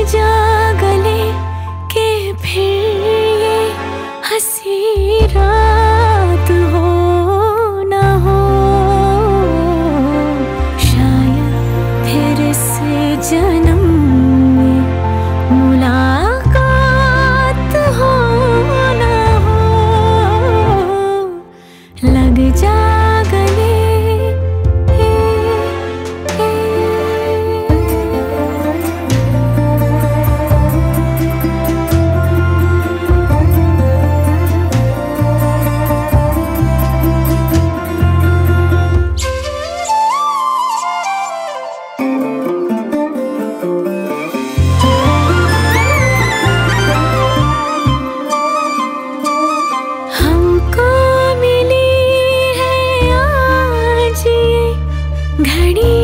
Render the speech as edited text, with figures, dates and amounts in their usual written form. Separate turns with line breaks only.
जा गले के फिर ये हंसी रात हो न हो, शायद फिर से जन्म में मुलाकात हो न हो। लग जा गले घड़ी